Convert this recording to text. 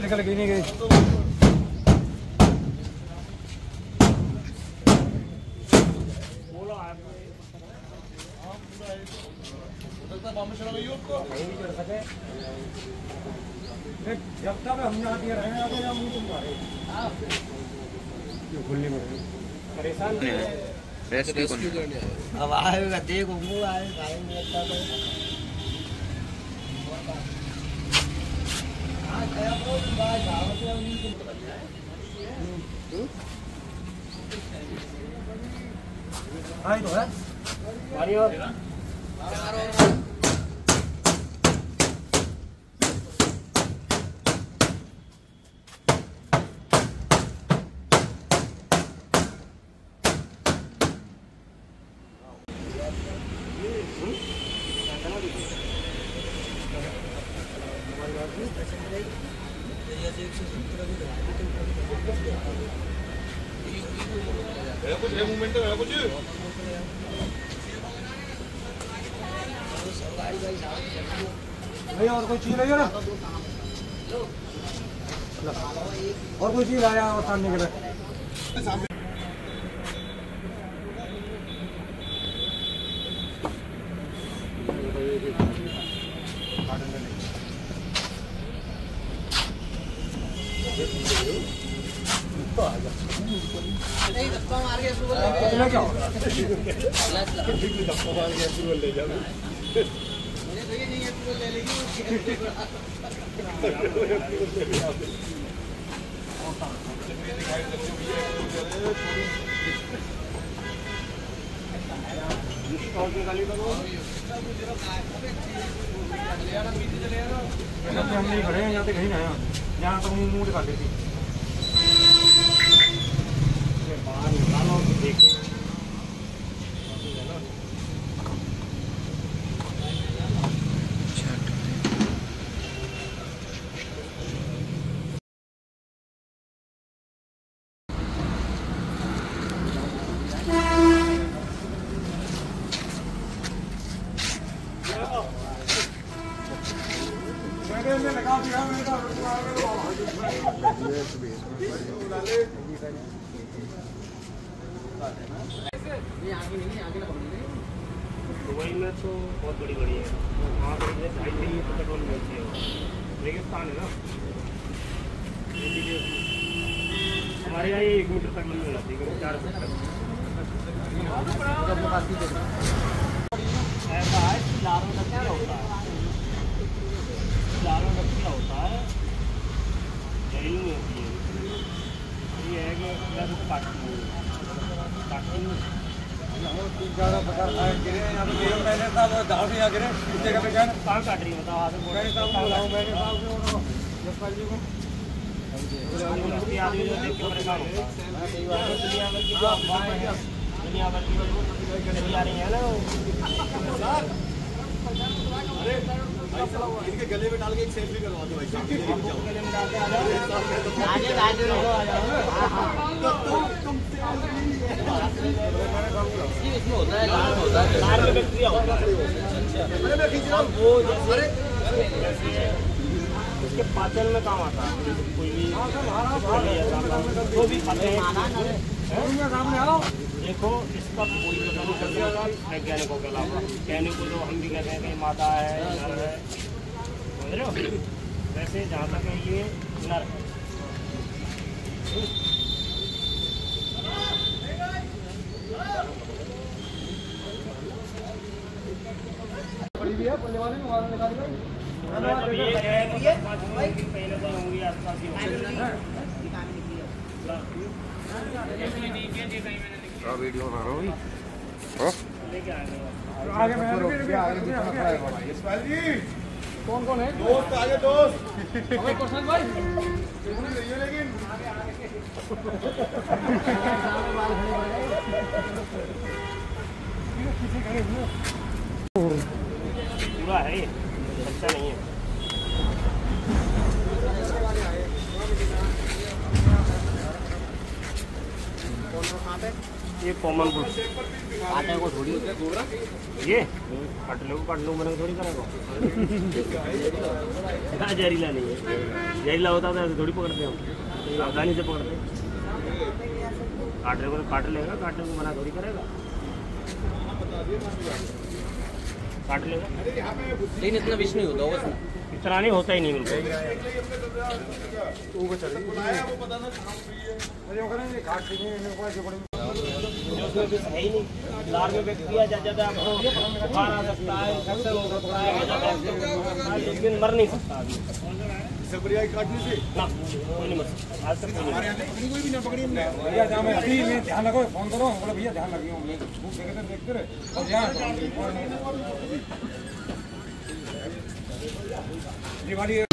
निकल गई नहीं गई। जब तक हम यहाँ दिए रहेंगे परेशान अब आएगा देखो मुँह आएगा आई तो है मारियो कुछ मूवमेंट है कुछ भैया और कोई चीज नहीं है ना और कोई चीज आया और सामने के लिए धक्का मार के अप्रूवल क्या होगा धक्का मार के अप्रूवल ले जाओ मुझे तो ये नहीं अप्रूवल ले लेगी हम नहीं खड़े हैं यहाँ से कहीं आया यहाँ तक मुँह दिखा देती बाहर निकालो तो देखो लगा दिया दुबई में तो बहुत बड़ी बड़ी है वहाँ पर पेट्रोल मिलती है रेगिस्तान है ना हमारे यहाँ 1 मीटर तक नहीं मिलती है 4 फुट तक ऐसा है लारों का क्या होता है लारों का क्या होता है जहरीली नहीं होती है ये है कि ज़्यादा प्रकार गिरे यहाँ पे मैंने साहब दाव भी यहाँ गिरे इस जगह पे क्या कहाँ काट रही है बताओ आगे मैंने साहब मैंने साहब जसपाल जी को आदमी जो देख के परेशान होता है दुनिया भर की चली आ रही है ना इनके गले में डाल के एक सेल्फी करवा दो भाई गले में डाल के आगे इसमें होता है लाल होता है लाल में बैक्टीरिया होता है अरे मैं खींच रहा हूं वो जैसे उसके पाचन में काम आता है कोई भी तो भी खाते हैं सामने आओ देखो इसका कोई वैज्ञानिकों के अलावा कहने को जो हम भी कहते हैं कि मादा है नर है समझ रहे हो वैसे जहाँ तक है ये नर है बड़ी भी है पल्ले वाले में वाला निकाल दो पहले तो होंगी आसपास ही वीडियो बना रहा हूँ आगे कौन कौन है दोस्त आगे दोस्त प्रशांत भाई लेकिन पूरा है अच्छा नहीं है ये कॉमन बुल आटे को थोड़ी ये काट लो मैंने थोड़ी करेगा जहरीला नहीं है, जहरीला होता तो ऐसे थोड़ी पकड़ते हम, आसानी से पकड़ते। काटने को तो काट लेगा, काटने को मना थोड़ी करेगा, काट लेगा। लेकिन इतना विष नहीं होता उसमें, इतना नहीं होता ही नहीं बिल्कुल। उसमें विष है ही नहीं। लार में बैक्टीरिया ज़्यादा बुखार आ सकता है, इन्फेक्शन हो सकता है, लेकिन मर नहीं सकता अभी। काटने से ना कोई नहीं मर सकता, आज तक कोई नहीं। कोई भी ना पकड़ी भैया, ध्यान रखो, फोन करो, बोलो भैया ध्यान रखिए, देखते रहे और ध्यान दिवाली